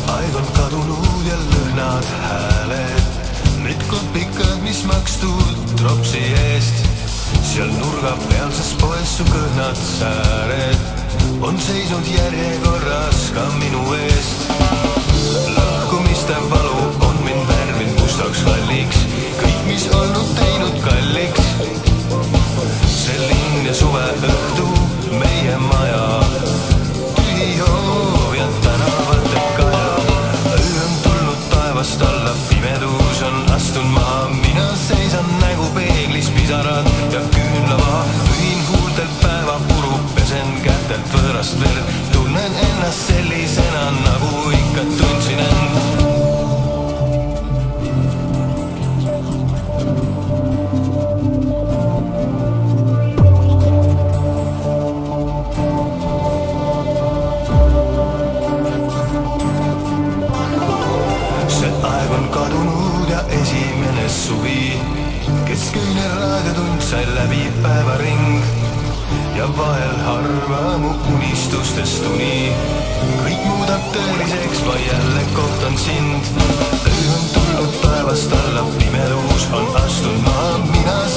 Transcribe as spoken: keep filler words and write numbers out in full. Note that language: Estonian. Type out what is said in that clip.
aeg on kadunud ja lõhnad hääled. Need kopikad, mis makstud tropsi eest, seal nurga pealses poes su kõhnad sääred on seisnud järjekorras ka minu eest. Lahkumiste valu on mind värvinud mustaks halliks, kõik, mis olnud teinud kalliks. See linn ja suve õhtu, meie maja, tühi hoov ja tänavate kaja. Öö on tulnud taevast alla, pimedus on astun maha, mina seisan nägu peeglis, pisarad ja küünlava. Ühin huultelt päeva puru, pesen kätelt võõrast verd, tunnen ennast sellisena, nagu ikka tundsin end. Esimene suvi, kesköine raadiotund sai läbi päevaring ja vahel harva mu unistustest uni. Kõik muudab tõeliseks, ma jälle kohtan sind. Öö on tulnud taevast alla, pimedus on astun maha, mina